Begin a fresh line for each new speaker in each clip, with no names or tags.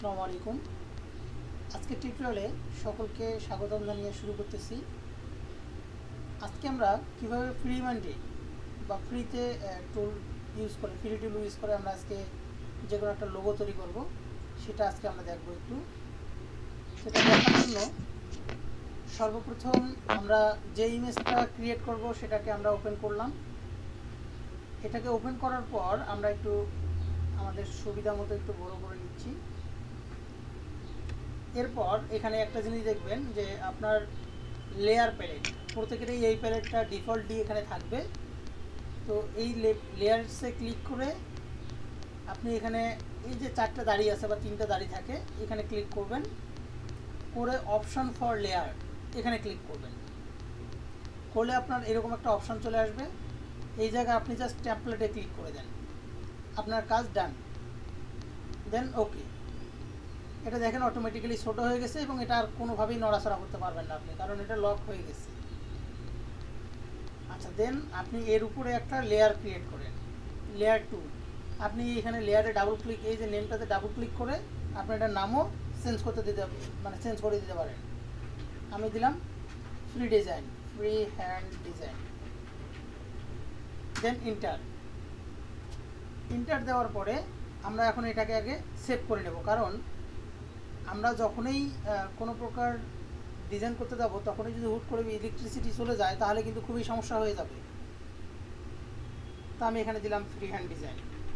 আসসালামু আলাইকুম। আজকে টিউটোরিয়ালে সকলকে স্বাগতম জানিয়ে শুরু করতেছি। আজকে আমরা কিভাবে ফ্রি মাইন্ডে বা ফ্রিতে টুল ইউজ করে ফ্রি টুল ইউজ করে আমরা আজকে যে কোনো একটা লোগো তৈরি করব, সেটা আজকে আমরা দেখব একটু। সেটা দেখার জন্য সর্বপ্রথম আমরা যে ইমেজটা ক্রিয়েট করব সেটাকে আমরা ওপেন করলাম। এটাকে ওপেন করার পর আমরা একটু আমাদের সুবিধা মতো একটু বড় করে নিচ্ছি। এরপর এখানে একটা জিনিস দেখবেন যে আপনার লেয়ার প্যালেট, প্রত্যেকেরই এই প্যালেটটা ডিফল্ট দিয়ে এখানে থাকবে। তো এই লেয়ারসে ক্লিক করে আপনি এখানে এই যে চারটা দাড়ি আছে বা তিনটা দাড়ি থাকে, এখানে ক্লিক করবেন, করে অপশন ফর লেয়ার এখানে ক্লিক করবেন। করলে আপনার এরকম একটা অপশন চলে আসবে। এই জায়গায় আপনি জাস্ট টেমপ্লেটে ক্লিক করে দেন, আপনার কাজ ডান। দেন ওকে। এটা দেখেন অটোমেটিক্যালি ছোট হয়ে গেছে এবং এটা আর কোনোভাবেই নড়াচড়া করতে পারবেন না আপনি, কারণ এটা লক হয়ে গেছে। আচ্ছা, দেন আপনি এর উপরে একটা লেয়ার ক্রিয়েট করেন, লেয়ার 2। আপনি এখানে লেয়ারে ডাবল ক্লিক, এই যে নেমটাতে ডাবল ক্লিক করে আপনি এটার নামও চেঞ্জ করে দিতে পারেন। আমি দিলাম free design, free hand design. Then enter দেওয়ার পরে আমরা এখন এটাকে আগে সেভ করে নেব, কারণ আমরা যখনই কোনো প্রকার ডিজাইন করতে যাব তখনই যদি হুট করে ইলেকট্রিসিটি চলে যায় তাহলে কিন্তু খুবই সমস্যা হয়ে যাবে। তো আমি এখানে দিলাম ফ্রি হ্যান্ড ডিজাইন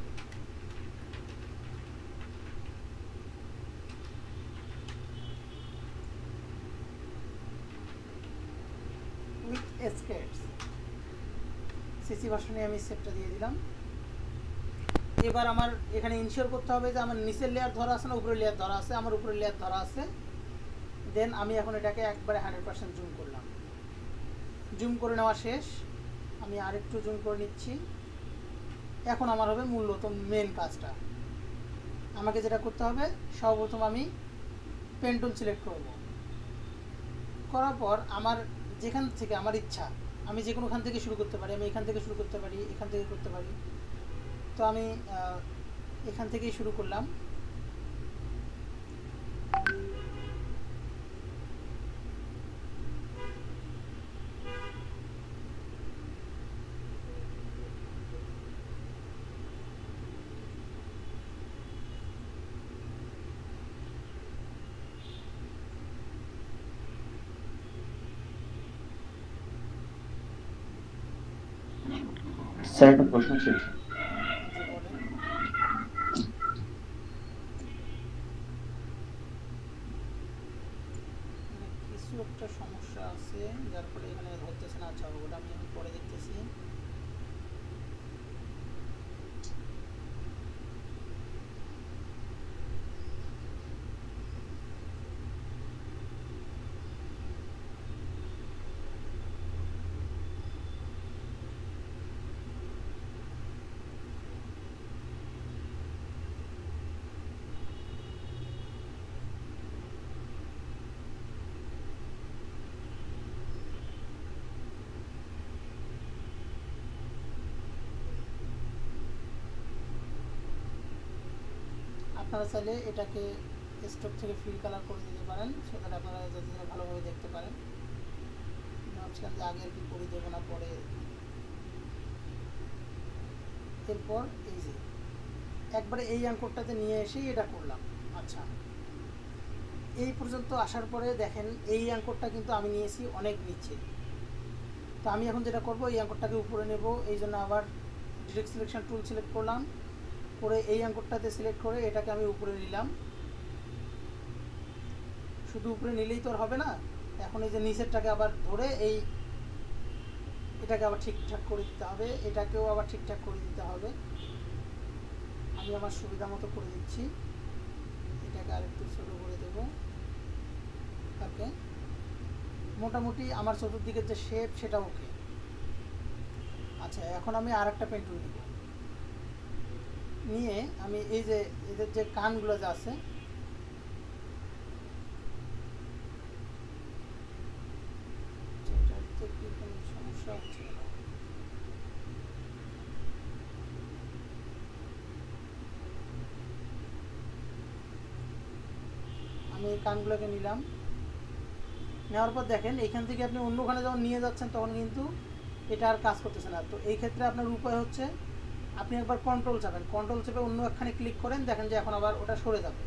উইথ এসকেটস, সিসি ভার্সনে আমি সেভটা দিয়ে দিলাম। এবার আমার এখানে ইনশিওর করতে হবে যে আমার নিচের লেয়ার ধরা আছে না উপরের লেয়ার ধরা আছে। আমার উপরের লেয়ার ধরা আছে। দেন আমি এখন এটাকে একবারে 100% জুম করলাম। জুম করে নেওয়া শেষ। আমি আরেকটু জুম করে নিচ্ছি। এখন আমার হবে মূলত মেন কাজটা। আমাকে যেটা করতে হবে, সর্বপ্রথম আমি পেন টুল সিলেক্ট করব। করার পর আমার যেখান থেকে আমার ইচ্ছা, আমি যে কোনোখান থেকে শুরু করতে পারি। আমি এখান থেকে শুরু করতে পারি, এখান থেকে করতে পারি। তো আমি এখান থেকেই শুরু করলাম।
স্যার, একটা প্রশ্ন ছিল।
যে বলেন, কিছু একটা সমস্যা আছে যার ফলে এখানে ধরতেছে না। আচ্ছা, ওটা আমি এখন পরে দেখতেছি। আপনারা চাইলে এটাকে স্টক থেকে ফিল কালার করে দিতে পারেন, সেটা আপনারা যাতে ভালোভাবে দেখতে পারেন। ভাবছিলাম যে আগে আর কি করে দেবো না, পরে। এরপর এই যে একবারে এই অ্যাঙ্করটাতে নিয়ে এসেই এটা করলাম। আচ্ছা, এই পর্যন্ত আসার পরে দেখেন এই অ্যাঙ্করটা কিন্তু আমি নিয়েছি অনেক নিচে। তো আমি এখন যেটা করব, এই অ্যাঙ্করটাকে উপরে নেব। এই জন্য আবার ডিরেক্ট সিলেকশন টুল সিলেক্ট করলাম, করে এই অ্যাঙ্করটাতে সিলেক্ট করে এটাকে আমি উপরে নিলাম। শুধু উপরে নিলেই তো আর হবে না, এখন এই যে নিচেরটাকে আবার ধরে এটাকে আবার ঠিকঠাক করে দিতে হবে, এটাকেও আবার ঠিকঠাক করে দিতে হবে। আমি আমার সুবিধা মতো করে দিচ্ছি। এটাকে আরেকটু ছোটো করে দেবো। ওকে, মোটামুটি আমার চতুর্দিকের যে শেপ সেটা ওকে। আচ্ছা, এখন আমি আর একটা পেন টুল নিব, নিয়ে আমি এই যে এদের যে কানগুলো যা আছে, সেটাতে কি কোনো সমস্যা হচ্ছে না। আমি এই কানগুলোকে নিলাম, নেওয়ার পর দেখেন এখান থেকে আপনি অন্যখানে যখন নিয়ে যাচ্ছেন তখন কিন্তু এটা আর কাজ করতেছে না। তো এই ক্ষেত্রে আপনার উপায় হচ্ছে আপনি একবার কন্ট্রোল চাপেন, কন্ট্রোল চেপে অন্য একখানে ক্লিক করেন, দেখেন যে এখন আবার ওটা সরে যাবে।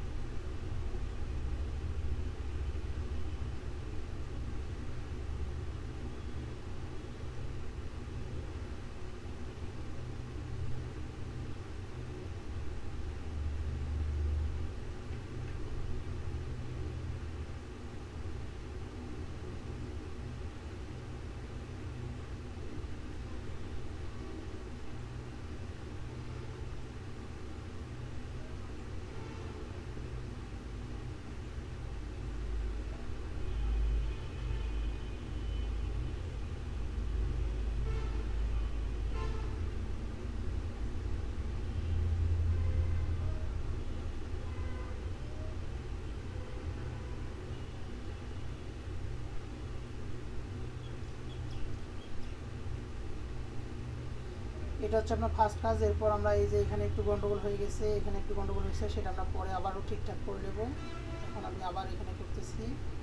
এটা হচ্ছে আপনার ফার্স্ট কাজ। এরপর আমরা এই যে এখানে একটু গন্ডগোল হয়ে গেছে, এখানে একটু গন্ডগোল হয়েছে, সেটা আমরা পরে আবারও ঠিকঠাক করে নেব। এখন আমি আবার এখানে করতেছি।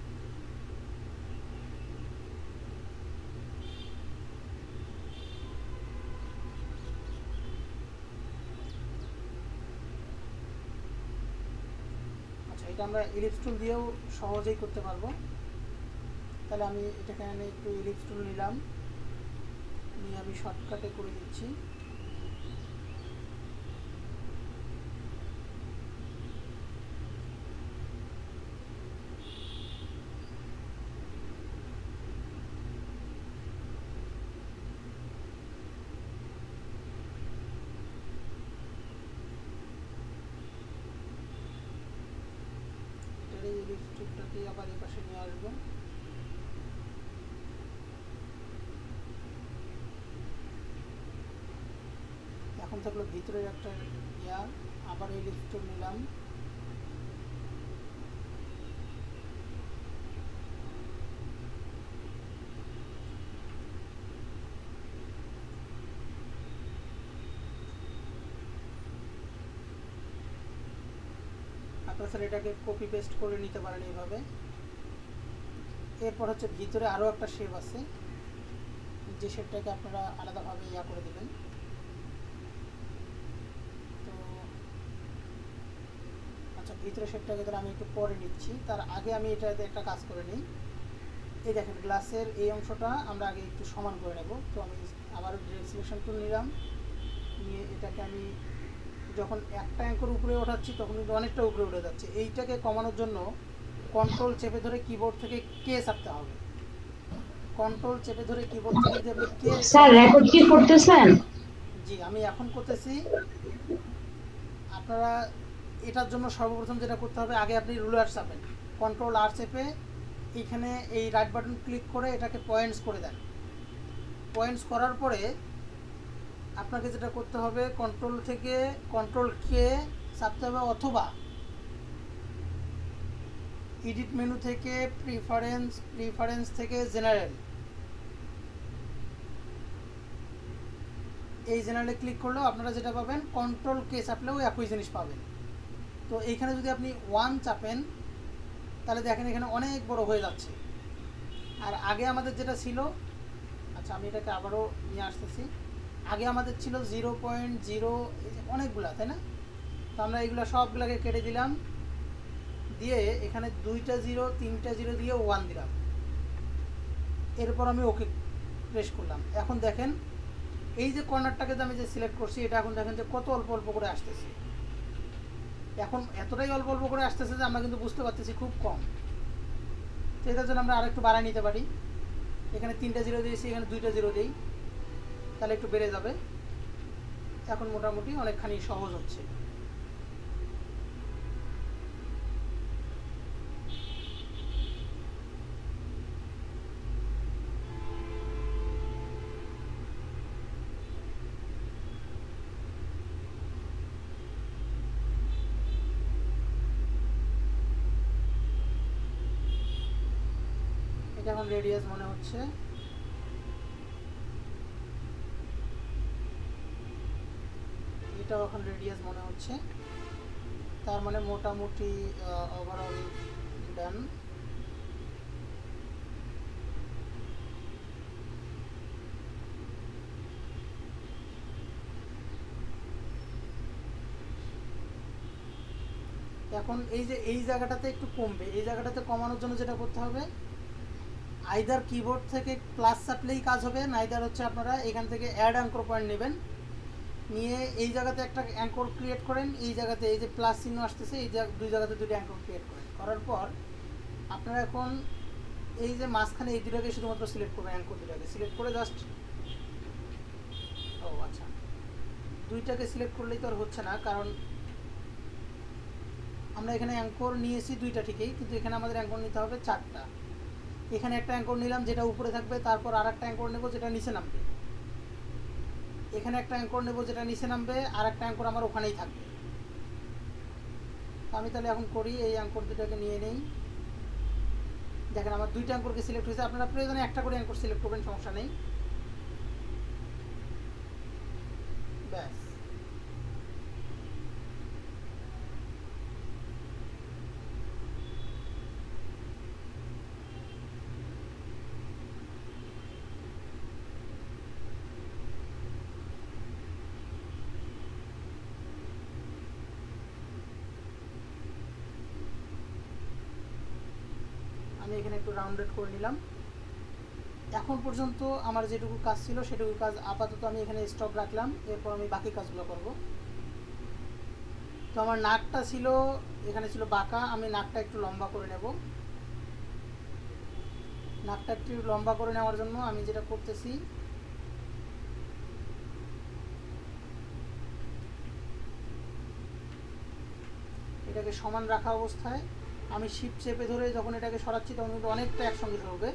আচ্ছা, এটা আমরা ইলিপস টুল দিয়েও সহজেই করতে পারবো। তাহলে আমি এটাকে একটু ইলিপস টুল নিলাম, নিয়ে আমি শর্টকাটে করে দিচ্ছি। এই ইলিপস টুলটাকে আবার এই পাশে নিয়ে আসবো। এখন থাকলো ভিতরের একটা ইয়ার, আবার এই ইলিপস টুল নিলাম, আপনারা স্যার এটাকে কপি পেস্ট করে নিতে পারেন এইভাবে। এরপর হচ্ছে ভিতরে আরও একটা শেপ আছে, যে শেপটাকে আপনারা আলাদাভাবে ইয়া করে দেবেন। তো আচ্ছা, ভিতরে শেপটাকে ধর আমি একটু পরে নিচ্ছি, তার আগে আমি এটাতে একটা কাজ করে নিই। এই দেখেন গ্লাসের এই অংশটা আমরা আগে একটু সমান করে নেব। তো আমি আবার ডিরেক্ট সিলেকশন টুল নিলাম, নিয়ে এটাকে আমি যখন একটা অ্যাঙ্কর উপরে ওঠাচ্ছি তখন কিন্তু অনেকটা উপরে উঠে যাচ্ছে। এইটাকে কমানোর জন্য কন্ট্রোল চেপে ধরে কিবোর্ড থেকে কে চাপতে হবে। কন্ট্রোল চেপে ধরে কিবোর্ড থেকে যদি আপনি কে,
স্যার রেকর্ড কি করতেছেন?
জি আমি এখন করতেছি। আপনারা এটার জন্য সর্বপ্রথম যেটা করতে হবে, আগে আপনি রুলার চাপেন, কন্ট্রোল আর চেপে এইখানে এই রাইট বাটন ক্লিক করে এটাকে পয়েন্টস করে দেন। পয়েন্টস করার পরে আপনাকে যেটা করতে হবে, কন্ট্রোল থেকে কন্ট্রোল কে চাপতে হবে, অথবা এডিট মেনু থেকে প্রিফারেন্স থেকে জেনারেল, এই জেনারেলে ক্লিক করলেও আপনারা যেটা পাবেন, কন্ট্রোল কে চাপলেও একই জিনিস পাবেন। তো এইখানে যদি আপনি 1 চাপেন তাহলে দেখেন এখানে অনেক বড় হয়ে যাচ্ছে। আর আগে আমাদের যেটা ছিল, আচ্ছা আমি এটাকে আবারও নিয়ে আসতেছি, আগে আমাদের ছিল 0.0, অনেকগুলা, তাই না? তো আমরা এইগুলো সবগুলোকে কেটে দিলাম, দিয়ে এখানে 2টা 0 3টা 0 দিয়ে 1 দিলাম। এরপর আমি ওকে প্রেস করলাম। এখন দেখেন এই যে কর্নারটাকে আমি যে সিলেক্ট করছি, এটা এখন দেখেন যে কত অল্প অল্প করে আসতেছে। এখন এতটাই অল্প অল্প করে আসতেছে যে আমরা কিন্তু বুঝতে পারতেছি খুব কম। তো এটার জন্য আমরা আরেকটু বাড়ায় নিতে পারি। এখানে 3টা 0 দিয়েছি, এখানে 2টা 0 দিই, তাহলে একটু বেড়ে যাবে। এখন মোটামুটি অনেকখানি সহজ হচ্ছে। এটা এখন রেডিয়াস মনে হচ্ছে। এটাও এখন রেডিয়াস মনে হচ্ছে। তার মানে মোটামুটি ওভারঅল ডান। এখন এই যে এই জায়গাটাতে একটু কমবে, এই জায়গাটাতে কমানোর জন্য যেটা করতে হবে, আইদার কিবোর্ড থেকে প্লাস চাপলেই কাজ হবে, নাইদার হচ্ছে আপনারা এখান থেকে অ্যাড অ্যাঙ্কর পয়েন্ট নেবেন, নিয়ে এই জায়গাতে একটা অ্যাঙ্কর ক্রিয়েট করেন, এই জায়গাতে এই যে প্লাস চিহ্ন আসতেছে এই দুই জায়গাতে দুটো অ্যাঙ্কর ক্রিয়েট করেন। করার পর আপনারা এখন এই যে মাঝখানে এই দুটাকে শুধুমাত্র সিলেক্ট করবেন, অ্যাঙ্কর দুটাকে সিলেক্ট করে জাস্ট, ও আচ্ছা দুইটাকে সিলেক্ট করলেই তো আর হচ্ছে না, কারণ আমরা এখানে অ্যাঙ্কর নিয়েছি দুইটা ঠিকই, কিন্তু এখানে আমাদের অ্যাঙ্কর নিতে হবে চারটা। এখানে একটা অ্যাঙ্কর নিলাম যেটা উপরে থাকবে, তারপর আর একটা অ্যাঙ্কর নেবো যেটা নিচে নামবে, এখানে একটা অ্যাঙ্কর নেবো যেটা নিচে নামবে, আর একটা অ্যাঙ্কর আমার ওখানেই থাকবে। আমি তাহলে এখন করি, এই অ্যাঙ্কর দুটাকে নিয়ে নেই। দেখেন আমার দুইটা অ্যাঙ্করকে সিলেক্ট হয়েছে, আপনারা প্রয়োজনে একটা করে অ্যাঙ্কর সিলেক্ট করবেন, সমস্যা নেই। ব্যাস, আমি এখানে একটু রাউন্ডেড করে নিলাম। এখন পর্যন্ত আমার যেটুকু কাজ ছিল সেটুকু কাজ আপাতত আমি এখানে স্টপ রাখলাম, এরপর আমি বাকি কাজগুলো করব। তো আমার নাকটা ছিল এখানে ছিল বাঁকা, আমি নাকটা একটু লম্বা করে নেব। নাকটা একটু লম্বা করে নেওয়ার জন্য আমি যেটা করতেছি, এটাকে সমান রাখা অবস্থায় আমি শিফট চেপে ধরে যখন এটাকে সরাচ্ছি তখন কিন্তু অনেকটা একসঙ্গে সরবে।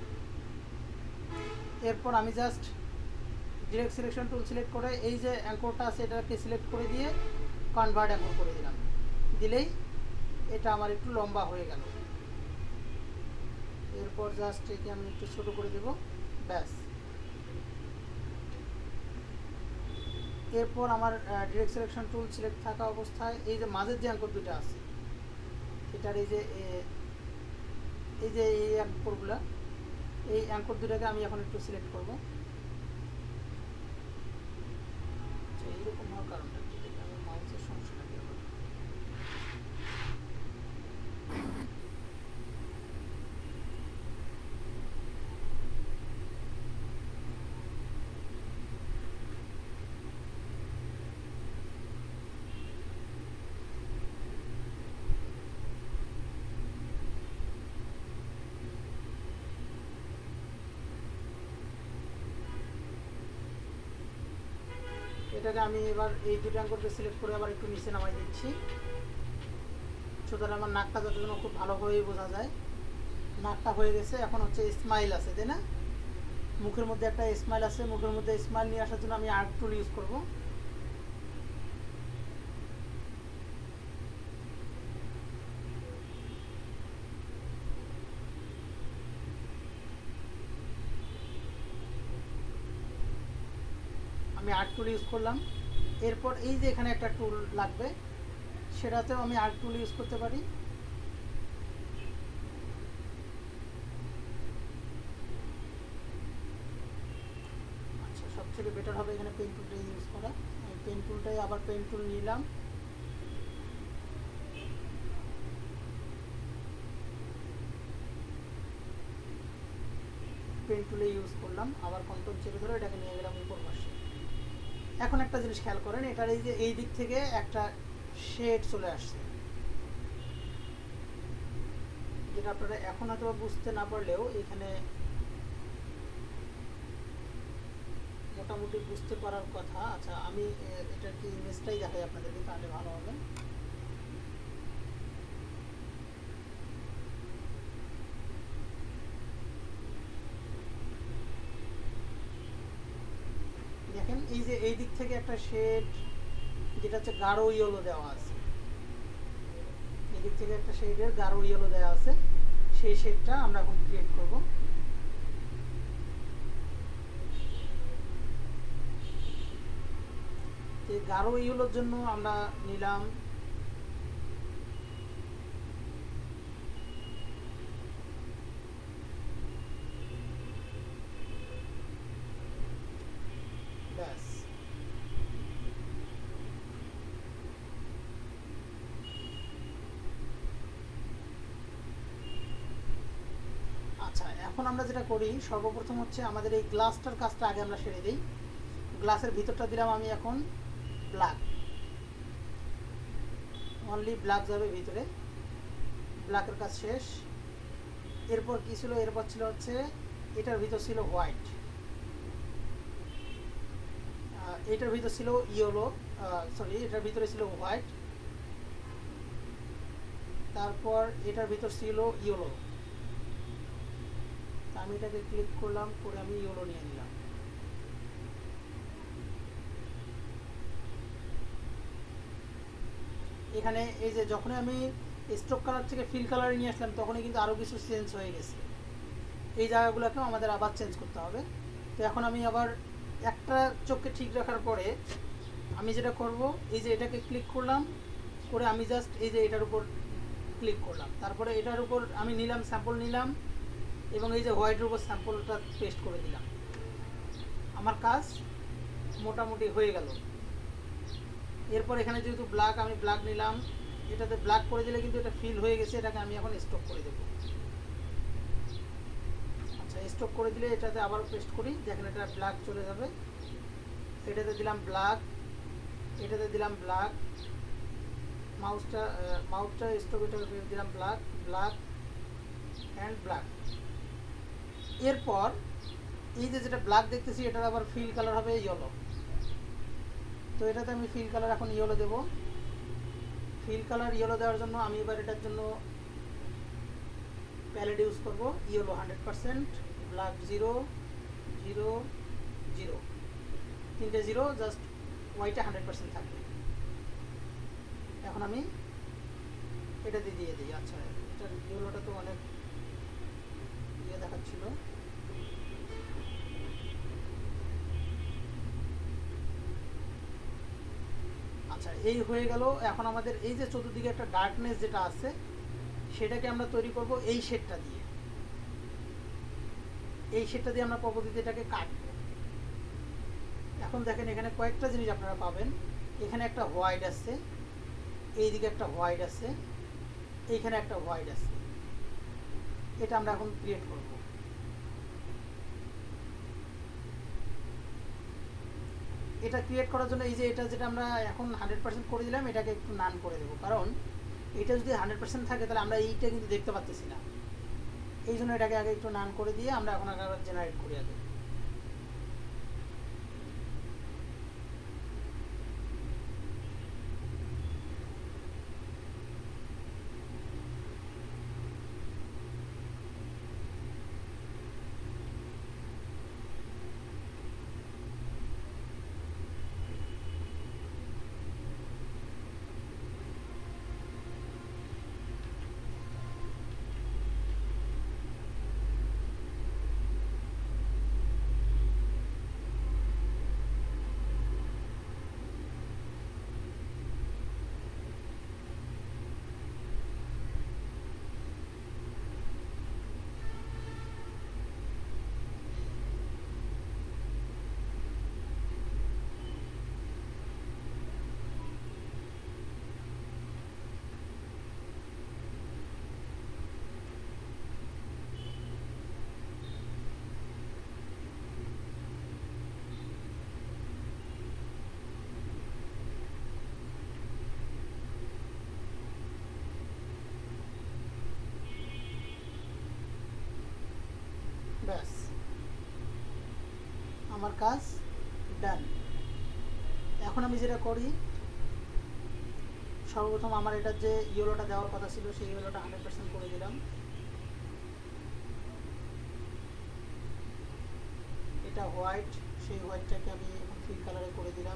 এরপর আমি just direct selection tool select করে এই যে অ্যাঙ্করটা আছে এটাকে সিলেক্ট করে দিয়ে কনভার্ট অ্যাঙ্কর করে দিলাম, দিলেই এটা আমার একটু লম্বা হয়ে গেল। এরপর জাস্ট একে আমি একটু ছোট করে দেব, ব্যাস। এরপর আমার ডিরেক্ট সিলেকশন টুল সিলেক্ট থাকা অবস্থায় এই যে মাঝের যে অ্যাঙ্কর দুটো আছে এটার এই যে এই অ্যাঙ্করগুলো, এই অ্যাঙ্কর দুটাকে আমি এখন একটু সিলেক্ট করব। এইরকম হওয়ার কারণটা কি, আমি মাউসের সমস্যাটা কি হবে। এটাকে আমি এবার এই দুটো অ্যাঙ্করকে সিলেক্ট করে আবার একটু নিচে নামাই দিচ্ছি, সুতরাং আমার নাকটা যাতে যেন খুব ভালোভাবেই বোঝা যায়। নাকটা হয়ে গেছে, এখন হচ্ছে স্মাইল আছে তাই না, মুখের মধ্যে একটা স্মাইল আছে, মুখের মধ্যে স্মাইল নিয়ে আসার জন্য আমি আর্ট টুল ইউজ করব। আমি আর্ট টুল ইউজ করলাম। এরপর এই যে এখানে একটা টুল লাগবে, সেটাতেও আমি আর্ট টুল ইউজ করতে পারি। আচ্ছা, সব থেকে বেটার হবে এখানে পেন টুলটা ইউজ করা। আমি পেন টুলটাই আবার পেন টুল নিলাম, পেন টুলে ইউজ করলাম, আবার কন্ট্রোল চেপে ধরে এটাকে নিয়ে গেলাম উপর পাশে। এখন একটা জিনিস খেয়াল করেন, এটার এই যে এই দিক থেকে একটা শেড চলে আসছে, যেটা আপনারা এখন হয়তো বুঝতে না পারলেও এখানে মোটামুটি বুঝতে পারার কথা। আচ্ছা, আমি এটার কি ইমেজটাই দেখাই আপনাদেরকে, তাহলে ভালো হবে। দেখেন এই যে এই দিক থেকে একটা শেড যেটা হচ্ছে গাঢ় ইয়েলো দেওয়া আছে, এই দিক থেকে একটা শেডের গাঢ় ইয়েলো দেওয়া আছে, সেই শেডটা আমরা এখন ক্রিয়েট করব। গাঢ় ইয়েলোর জন্য আমরা নিলাম আচ্ছা, এখন আমরা যেটা করি সর্বপ্রথম হচ্ছে আমাদের এই গ্লাসটার কাজটা আগে আমরা সেরে দিই। গ্লাসের ভিতরটা দিলাম আমি এখন ব্ল্যাক, অনলি ব্ল্যাক যাবে ভিতরে, ব্ল্যাকের কাজ শেষ। এরপর কি ছিল, এরপর ছিল হচ্ছে এটার ভিতর ছিল হোয়াইট, এটার ভিতর ছিল ইয়েলো, সরি এটার ভিতরে ছিল হোয়াইট, তারপর এটার ভিতর ছিল ইয়েলো। আমি এটাকে ক্লিক করলাম, করে আমি ইয়েলো নিয়ে নিলাম। এখানে এই যে যখনই আমি স্ট্রোক কালার থেকে ফিল কালারে নিয়ে আসলাম তখনই কিন্তু আরও কিছু চেঞ্জ হয়ে গেছে। এই জায়গাগুলোকেও আমাদের আবার চেঞ্জ করতে হবে। তো এখন আমি আবার একটা চোখকে ঠিক রাখার পরে আমি যেটা করব, এই যে এটাকে ক্লিক করলাম, করে আমি জাস্ট এই যে এটার উপর ক্লিক করলাম, তারপরে এটার উপর আমি নিলাম স্যাম্পল নিলাম এবং এই যে হোয়াইটের উপর স্যাম্পলটা পেস্ট করে দিলাম। আমার কাজ মোটামুটি হয়ে গেল। এরপর এখানে যেহেতু ব্ল্যাক, আমি ব্ল্যাক নিলাম, এটাতে ব্ল্যাক করে দিলে কিন্তু এটা ফিল হয়ে গেছে, এটাকে আমি এখন স্টপ করে দেবো। আচ্ছা, স্টপ করে দিলে এটাতে আবার পেস্ট করি, দেখেন এটা ব্ল্যাক চলে যাবে। এটাতে দিলাম ব্ল্যাক, এটাতে দিলাম ব্ল্যাক, মাউসটা স্টপ, এটা দিলাম ব্ল্যাক, ব্ল্যাক অ্যান্ড ব্ল্যাক। এরপর এই যে যেটা ব্ল্যাক দেখতেছি এটার আবার ফিল কালার হবে ইয়েলো। তো এটাতে আমি ফিল কালার এখন ইয়েলো দেবো। ফিল কালার ইয়েলো দেওয়ার জন্য আমি এবার এটার জন্য প্যালেট ইউজ করবো, ইয়েলো 100%, ব্ল্যাক 0 0 0, তিনটে 0, জাস্ট হোয়াইটে 100% থাকবে। এখন আমি এটা দিয়ে দিই। আচ্ছা, এটার ইয়েলোটা তো অনেক ইয়ে দেখাচ্ছিল। আচ্ছা, এই হয়ে গেল। এখন আমাদের এই যে চতুর্দিকে একটা ডার্কনেস যেটা আছে সেটাকে আমরা তৈরি করব এই শেডটা দিয়ে। এই শেডটা দিয়ে আমরা পরবর্তীতে এটাকে কাটবো। এখন দেখেন এখানে কয়েকটা জিনিস আপনারা পাবেন। এখানে একটা হোয়াইট আছে, এইদিকে একটা হোয়াইট আছে, এইখানে একটা হোয়াইট আছে। এটা আমরা এখন ক্রিয়েট করব। এটা ক্রিয়েট করার জন্য এই যে এটা যেটা আমরা এখন 100% করে দিলাম, এটাকে একটু নান করে দেবো, কারণ এটা যদি 100% থাকে তাহলে আমরা এইটা কিন্তু দেখতে পাচ্ছি না। এই জন্য এটাকে আগে একটু নান করে দিয়ে আমরা এখন আগে জেনারেট করি আগে। ব্যাস, আমার কাজ ডান। এখন আমি যেটা করি, সর্বপ্রথম আমার এটার যে ইয়েলোটা দেওয়ার কথা ছিল সেই ইয়েলোটা 100% করে দিলাম। এটা হোয়াইট, সেই হোয়াইটটাকে আমি এখন ফিল কালারে করে দিলাম।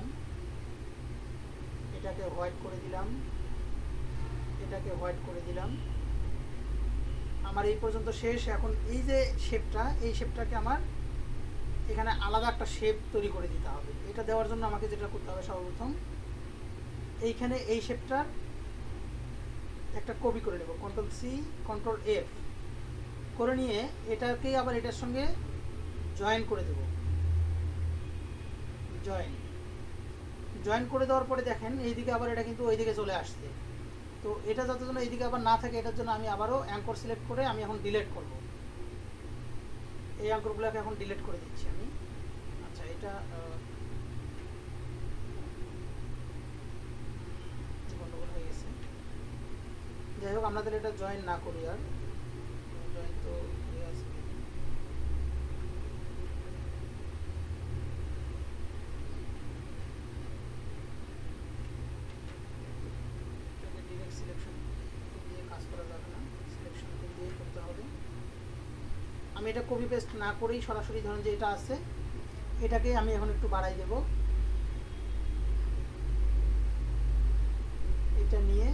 এটাকে হোয়াইট করে দিলাম, এটাকে হোয়াইট করে দিলাম। আমার এই পর্যন্ত শেষ। এখন এই যে শেপটা, এই শেপটাকে আমার এখানে আলাদা একটা শেপ তৈরি করে দিতে হবে। এটা দেওয়ার জন্য আমাকে যেটা করতে হবে, সর্বপ্রথম এইখানে এই শেপটার একটা কপি করে নেব, Ctrl+C Ctrl+F করে নিয়ে এটাকে আবার এটার সঙ্গে জয়েন করে দেব। জয়েন করে দেওয়ার পরে দেখেন এইদিকে আবার এটা কিন্তু ওইদিকে চলে আসছে। তো এটা যাতে জন্য এইদিকে আবার না থাকে, এটার জন্য আমি আবারও অ্যাঙ্কর সিলেক্ট করে আমি এখন ডিলিট করব। এই অঙ্কগুলোকে এখন ডিলিট করে দিচ্ছি আমি। আচ্ছা এটা গন্ডগোল হয়ে গেছে। যাই হোক আপনাদের এটা জয়েন না করি আর, জয়েন তো হয়ে আছে। ডিরেক্ট সিলেকশন দিয়ে কাজ করা যাবে না, সিলেকশন দিয়ে করতে হবে। আমি এটা কপি পেস্ট না করেই সরাসরি ধরেন যে এটা আছে, এটাকে আমি এখন একটু বাড়াই দেব। এটা নিয়ে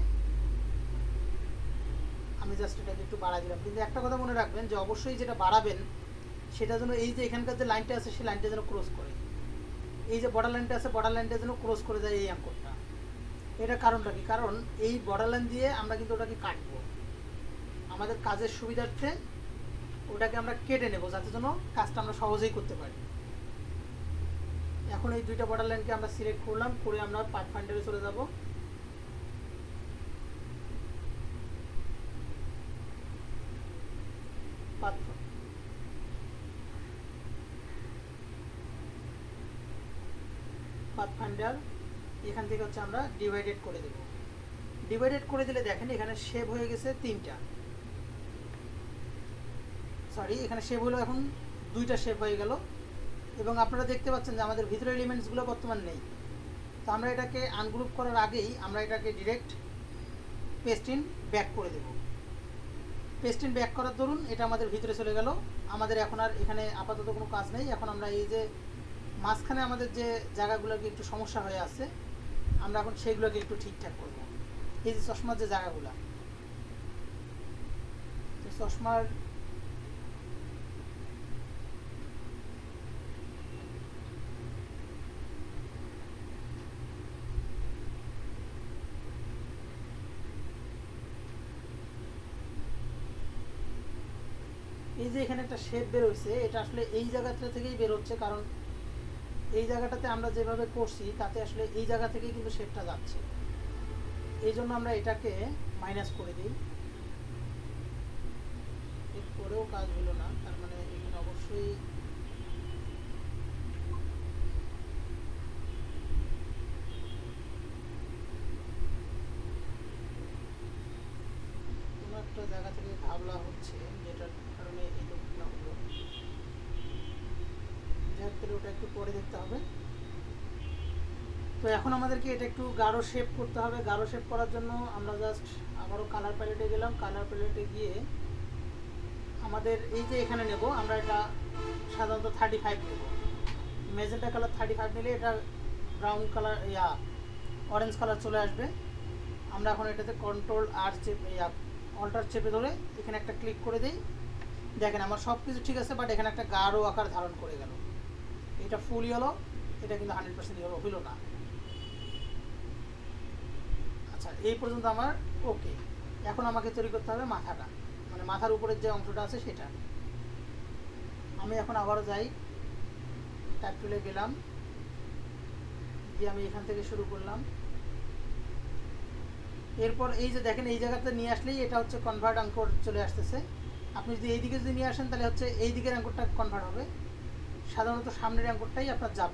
আমি জাস্ট এটাকে একটু বাড়াই দিলাম। কিন্তু একটা কথা মনে রাখবেন যে অবশ্যই যেটা বাড়াবেন সেটা যেন এই যে এখানকার যে লাইনটা আছে সেই লাইনটা যেন ক্রস করে, এই যে বর্ডার লাইনটা আছে বর্ডার লাইনটা যেন ক্রস করে যায় এই অঙ্কটা। এটা কারণটা কি? কারণ এই বর্ডার লাইন দিয়ে আমরা কিন্তু ওটাকে কাটবো, আমাদের কাজের সুবিধার্থে ওটাকে আমরা কেটে নেব যাতে যেন কাজটা আমরা সহজেই করতে পারি। এখন এই দুইটা বর্ডার লাইনকে আমরা সিলেক্ট করলাম, করে আমরা পাথফাইন্ডারে চলে যাব। পাথফাইন্ডার এখান থেকে হচ্ছে আমরা ডিভাইডেড করে দেব। ডিভাইডেড করে দিলে দেখেন এখানে শেপ হয়ে গেছে তিনটা, সরি এখানে শেপ হলো এখন দুইটা শেপ হয়ে গেল। এবং আপনারা দেখতে পাচ্ছেন যে আমাদের ভিতরের এলিমেন্টসগুলো বর্তমান নেই। তো আমরা এটাকে আনগ্রুপ করার আগেই আমরা এটাকে ডিরেক্ট পেস্ট ইন ব্যাক করে দেব। পেস্ট ইন ব্যাক করার দরুন এটা আমাদের ভিতরে চলে গেল। আমাদের এখন আর এখানে আপাতত কোনো কাজ নেই। এখন আমরা এই যে মাঝখানে আমাদের যে জায়গাগুলোকে একটু সমস্যা হয়ে আছে আমরা এখন সেগুলোকে একটু ঠিকঠাক করব। এই যে চশমার যে জায়গাগুলো, চশমার এই যে এখানে একটা শেপ বের হচ্ছে, এটা আসলে এই জায়গাটা থেকেই বের হচ্ছে, কারণ এই জায়গাটাতে আমরা যেভাবে করছি তাতে আসলে এই জায়গা থেকেই কিন্তু শেপটা যাচ্ছে। এই জন্য আমরা এটাকে মাইনাস করে দিই। এরপরেও কাজ হলো না, তার মানে এখানে অবশ্যই কোনো একটা জায়গা থেকে ঘাবলা হচ্ছে, যেটার কারণে এই লোকগুলো হলো। যার ফলে ওটা একটু পরে দেখতে হবে। তো এখন আমাদেরকে এটা একটু গাঢ় শেপ করতে হবে। গাঢ় শেপ করার জন্য আমরা জাস্ট আবারও কালার প্যালেটে গেলাম। কালার প্যালেটে গিয়ে আমাদের এই যে এখানে নেব, আমরা এটা সাধারণত 35 নেব। ম্যাজেন্টা কালার 35 নিলে এটা ব্রাউন কালার অরেঞ্জ কালার চলে আসবে। আমরা এখন এটাতে কন্ট্রোল আর চেপে অল্টার চেপে ধরে এখানে একটা ক্লিক করে দিই। দেখেন আমার সব কিছু ঠিক আছে, বাট এখানে একটা গাঢ় আকার ধারণ করে গেল। এটা ফুল ইয়েলো, এটা কিন্তু 100% ইয়েলো হইল না। আচ্ছা এই পর্যন্ত আমার ওকে। এখন আমাকে তৈরি করতে হবে মাথাটা, মানে মাথার উপরের যে অংশটা আছে সেটা। আমি এখন আবারও যাই, টাইপ টুলে গেলাম, গিয়ে আমি এখান থেকে শুরু করলাম। এরপর এই যে দেখেন এই জায়গাতে নিয়ে আসলেই এটা হচ্ছে কনভার্ট অঙ্কর চলে আসতেছে। আপনি যদি এইদিকে যদি নিয়ে আসেন তাহলে হচ্ছে এই দিকের অঙ্কটা কনভার্ট হবে, সাধারণত সামনের অঙ্কটাই আপনার যাবে।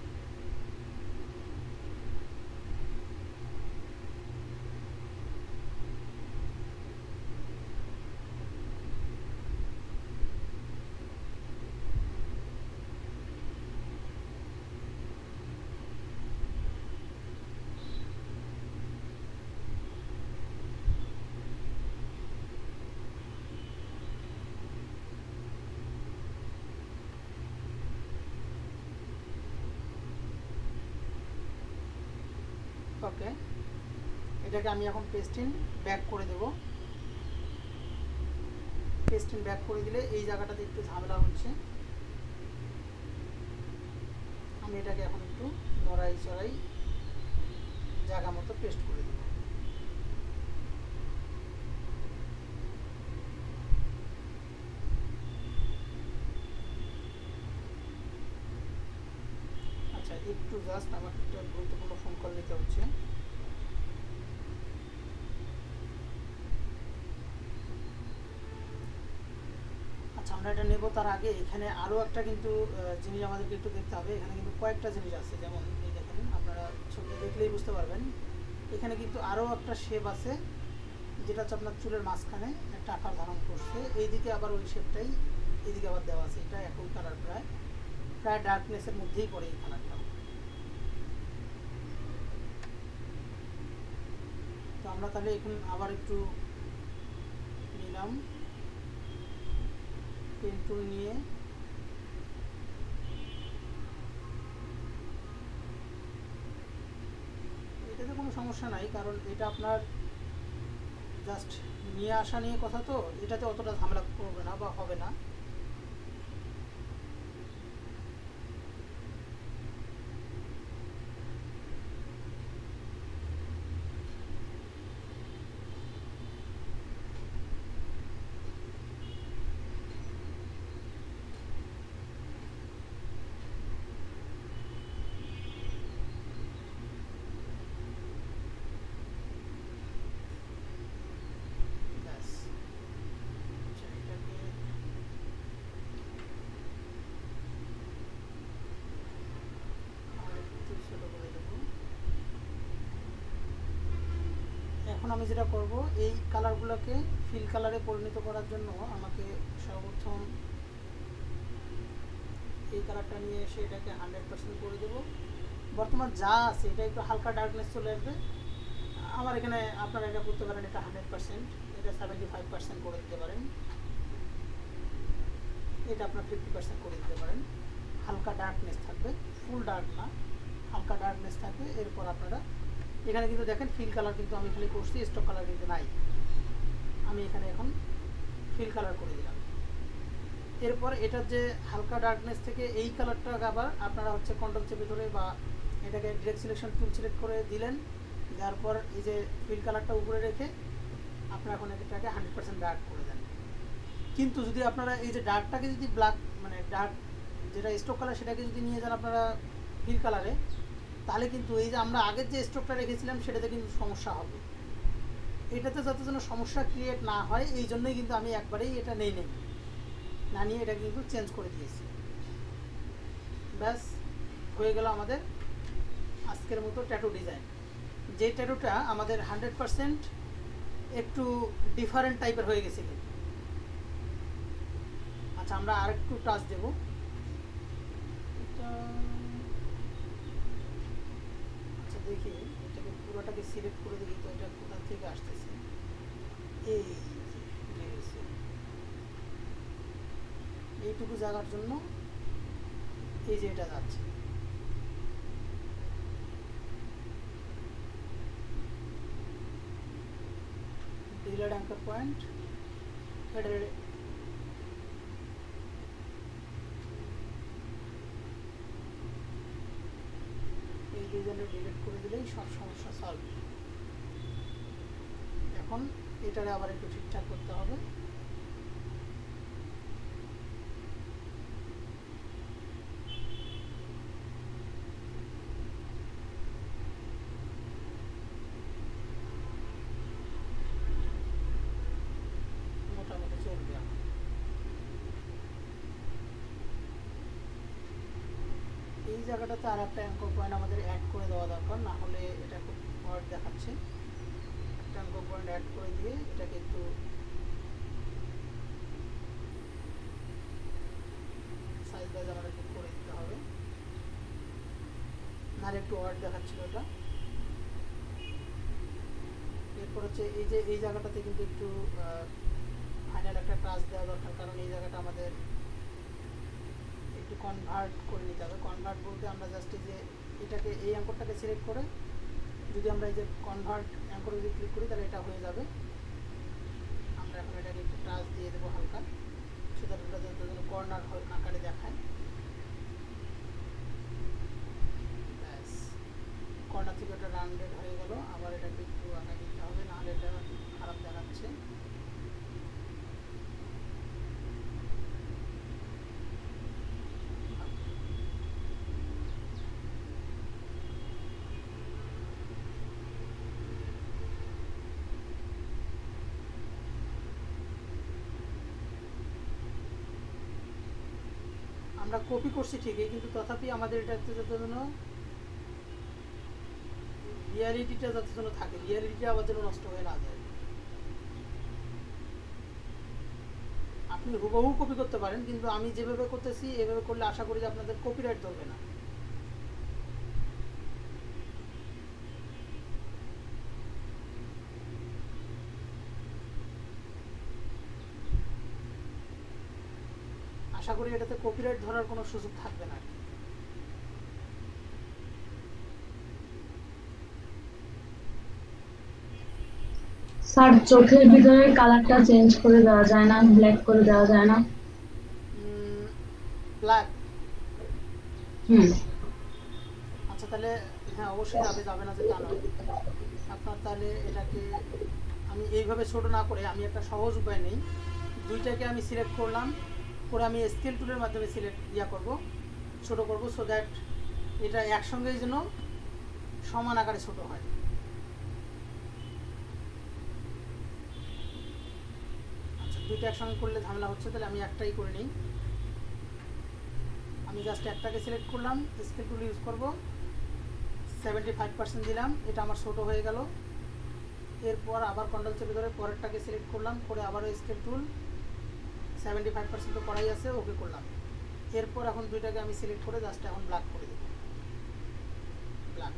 ওকে, এটাকে আমি এখন পেস্ট ইন ব্যাক করে দেব। পেস্ট ইন ব্যাক করে দিলে এই জায়গাটাতে একটু ঝামেলা হচ্ছে। আমি এটাকে এখন একটু নড়াই চড়াই জায়গা মতো পেস্ট করে দেব। আচ্ছা একটু জাস্ট আমাকে একটা গুরুত্বপূর্ণ ফোন কল নিতে হচ্ছে। আমরা এটা নেব তার আগে এখানে আরও একটা কিন্তু জিনিস আমাদেরকে একটু দেখতে হবে। এখানে কিন্তু কয়েকটা জিনিস আছে, যেমন এই দেখেন, আপনারা ছবি দেখলেই বুঝতে পারবেন। এখানে কিন্তু আরও একটা শেপ আছে যেটা হচ্ছে আপনার চুলের মাঝখানে একটা আকার ধারণ করছে। এইদিকে আবার ওই শেপটাই এইদিকে আবার দেওয়া আছে। এটা একই কালার, প্রায় প্রায় ডার্কনেসের মধ্যেই পড়ে এই কালারটা। তো আমরা তাহলে এখন আবার একটু নিলাম পেন টুল নিয়ে, এটাতে কোনো সমস্যা নাই, কারণ এটা আপনার জাস্ট নিয়ে আসা নিয়ে কথা, তো এটাতে অতটা ঝামেলা করবে না বা হবে না। ব্যাস, আচ্ছা, এটাকে আরেকটু ছোট করে দেবো। এখন আমি যেটা করব, এই কালারগুলোকে ফিল কালারে পরিণত করার জন্য আমাকে সর্বপ্রথম এই কালারটা নিয়ে এসে এটাকে 100% করে দেবো। বর্তমান যা আছে এটা একটু হালকা ডার্কনেস চলে আসবে। আমার এখানে আপনারা এটা করতে পারেন, এটা 100%, এটা 75% করে দিতে পারেন, এটা আপনার 50% করে দিতে পারেন। হালকা ডার্কনেস থাকবে, ফুল ডার্ক না, হালকা ডার্কনেস থাকবে। এরপর আপনারা এখানে কিন্তু দেখেন ফিল কালার কিন্তু আমি খালি করছি, স্টক কালার কিন্তু নাই। আমি এখানে এখন ফিল কালার করে দিলাম। এরপর এটার যে হালকা ডার্কনেস থেকে এই কালারটা আবার আপনারা হচ্ছে কন্ট্রোল চেপে ধরে বা এটাকে ডিরেক্ট সিলেকশন টুল সিলেক্ট করে দিলেন, দেওয়ার পর এই যে ফিল কালারটা উপরে রেখে আপনারা এখন এটাকে 100% ডার্ক করে দেন। কিন্তু যদি আপনারা এই যে ডার্কটাকে যদি ব্ল্যাক, মানে ডার্ক যেটা স্টক কালার সেটাকে যদি নিয়ে যান আপনারা ফিল কালারে, তাহলে কিন্তু এই যে আমরা আগের যে স্টকটা রেখেছিলাম সেটাতে কিন্তু সমস্যা হবে। এটাতে যাতে যেন সমস্যা ক্রিয়েট না হয় এই জন্যই কিন্তু আমি একবারেই এটা নেই না নিয়ে এটা কিন্তু চেঞ্জ করে দিয়েছি। ব্যাস, হয়ে গেল আমাদের আজকের মতো ট্যাটু ডিজাইন। যে ট্যাটুটা আমাদের 100% একটু ডিফারেন্ট টাইপের হয়ে গেছে কিন্তু। আচ্ছা, আমরা আরেকটু টাচ দেব। এটা আচ্ছা, দেখি এটাকে পুরোটাকে সিলেক্ট করে দেখি তো এটা কোথা থেকে আসতেছে। এই যে গেছে, এইটুকু জায়গার জন্য এই যে এটা যাচ্ছে। ডিলেড অ্যাঙ্কার পয়েন্ট, এটা এই ডিজাইনটা ডিলিট করে দিলেই সব সমস্যা সলভ। এখন এটারে আবার একটু ঠিকঠাক করতে হবে। মোটামুটি চলবে আমার। এই জায়গাটাতে আর একটা অ্যাঙ্কর পয়েন্ট আমাদের অ্যাড করে দেওয়া দরকার, না হলে এটা খুব হট দেখাচ্ছে। একটা অ্যাঙ্কর পয়েন্ট অ্যাড করে দিয়ে এটাকে একটু সাইজ ওয়াইজ আমাদের একটু করে দিতে হবে, নাহলে একটু হট দেখাচ্ছিল এটা। এরপর হচ্ছে এই যে এই জায়গাটাতে কিন্তু একটু ফাইনাল একটা টাচ দেওয়া দরকার, কারণ এই জায়গাটা আমাদের একটু কনভার্ট করে নিতে হবে। কনভার্ট বলতে আমরা জাস্ট এই যে এটাকে এই অ্যাঙ্করটাকে সিলেক্ট করে যদি আমরা এই যে কনভার্ট অ্যাঙ্করে যদি ক্লিক করি তাহলে এটা হয়ে যাবে। আমরা এখন এটাকে একটু টাচ দিয়ে দেবো হালকা, সেটা যেন কর্নার আকারে দেখায়। ব্যাস, কর্নার থেকে ওটা রাউন্ডেড হয়ে গেল। আবার এটাকে একটু আঁকা দিতে হবে, নাহলে এটা খারাপ দেখাচ্ছে। আমরা কপি করছি ঠিকই, কিন্তু তথাপি আমাদের এটাতে যাতে যেন রিয়ালিটিটা যাতে যেন থাকে, রিয়ালিটিটা আবার যেন নষ্ট হয়ে না যায়। আপনি হুবহু কপি করতে পারেন, কিন্তু আমি যেভাবে করতেছি এভাবে করলে আশা করি যে আপনাদের কপিরাইট ধরবে না। আশা করি এটাতে কপিরাইট ধরার কোনো সুযোগ থাকবে না।
স্যার চোখের ভিতরে কালারটা চেঞ্জ করে দেওয়া যায় না, ব্ল্যাক করে দেওয়া যায় না?
ব্ল্যাক,
হুম।
আচ্ছা তাহলে হ্যাঁ অবশ্যই যাবে না যে তা নয়। আপনার তাহলে এটাকে আমি এইভাবে ছোট না করে আমি একটা সহজ উপায় নেই, দুইটাকে আমি সিলেক্ট করলাম, করে আমি স্কেল টুলের মাধ্যমে করব, ছোট করব, সো দ্যাট এটা একসঙ্গেই যেন সমান আকারে ছোট হয়। আচ্ছা দুইটা একসঙ্গে করলে ঝামেলা হচ্ছে, তাহলে আমি একটাই করে নিই। আমি জাস্ট একটাকে সিলেক্ট করলাম, স্কেল টুল ইউজ করব, 75% দিলাম, এটা আমার ছোট হয়ে গেল। এরপর আবার কন্ট্রোল চেপে ধরে পরেরটাকে সিলেক্ট করলাম, করে আবারও স্কেল টুল, 75% তো করাই আছে, ওকে করলাম। এরপর এখন দুইটাকে আমি সিলেক্ট করে জাস্ট এখন ব্ল্যাক করে দেব, ব্ল্যাক।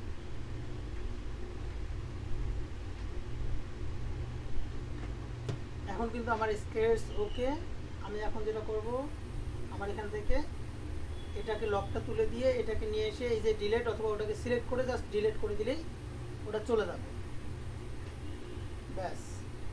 এখন কিন্তু আমার স্কেচ ওকে। আমি এখন যেটা করব, আমার এখান থেকে এটাকে লকটা তুলে দিয়ে এটাকে নিয়ে এসে এই যে ডিলিট অথবা ওটাকে সিলেক্ট করে জাস্ট ডিলিট করে দিলেই ওটা চলে যাবে, ব্যাস।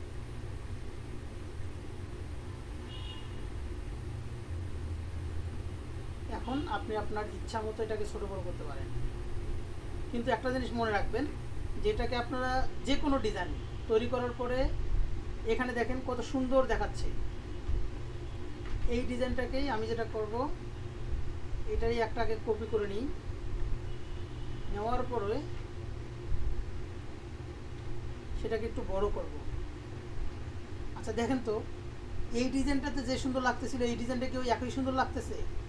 এখন আপনি আপনার ইচ্ছা মতো এটাকে ছোট বড় করতে পারেন, কিন্তু একটা জিনিস মনে রাখবেন, যেটাকে আপনারা যে কোনো ডিজাইন তৈরি করার পরে এখানে দেখেন কত সুন্দর দেখাচ্ছে, এই ডিজাইনটাকেই আমি যেটা করব, এটাই একটাকে কপি করে নিই, নেওয়ার পরে সেটাকে একটু বড় করব। আচ্ছা দেখেন তো এই ডিজাইনটাতে যে সুন্দর লাগতেছিল এই ডিজাইনটা কি ওই একই সুন্দর লাগতেছে?